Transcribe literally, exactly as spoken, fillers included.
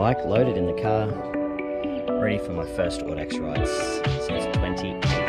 bike loaded in the car, ready for my first Audax rides since twenty eighteen.